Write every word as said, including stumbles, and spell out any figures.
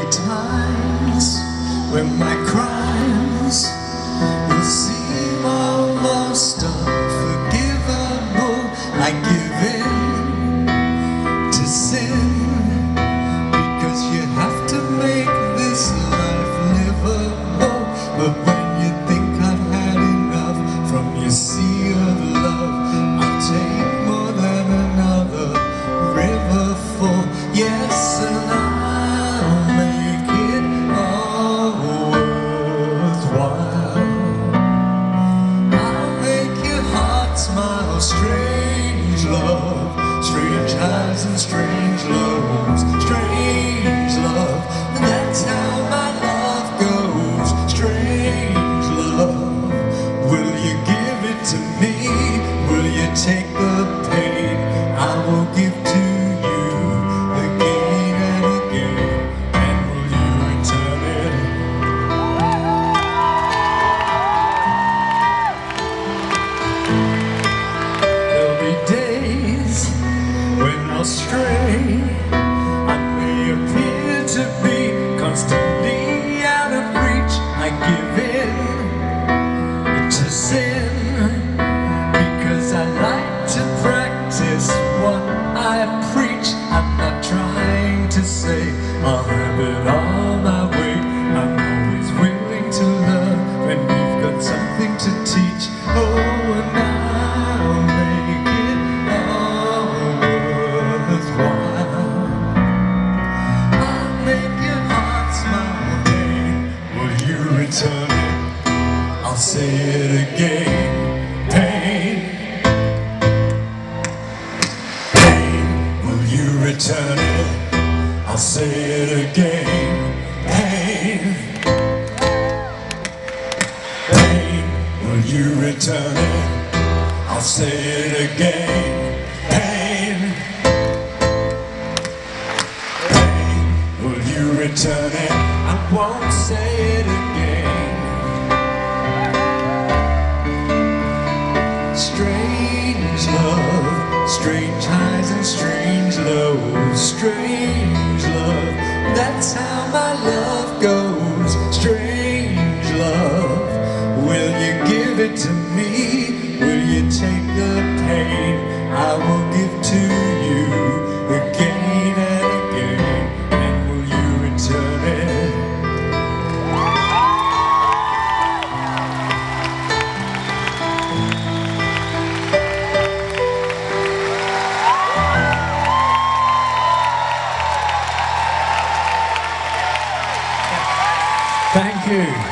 times when my crimes will seem almost unforgivable. I give in to sin, because you have to make this life livable. But when you think I've had enough from your sea of love, I'll take more than another river full. Yes, and I'll make it all worthwhile. I'll make your heart smile. Strange love, strange highs and strange lows. Strange love, that's how my love goes. Strange love, will you give it to me? Will you take the pain I will give to you again and again? And will you return it? There'll be days when I'll stray. I may appear to be constantly out of reach. I give in to sin, because I like to practice what I preach. I'm not trying to say I'll have it all my way. I'm always willing to learn when you've got something to teach. Oh, and I'll make it all worthwhile. I'll make your heart smile, babe. Will you return it? I'll say it again. Pain, pain, will you return it? I'll say it again. Pain, pain, will you return it? I'll say it again. Pain, pain, will you return it? I won't say it again. Strange love, strange highs and strange lows. Strange love, that's how my love goes. Strange love, will you give it to me? Will you take the pain I will give to you again and again? And will you return it? Thank you.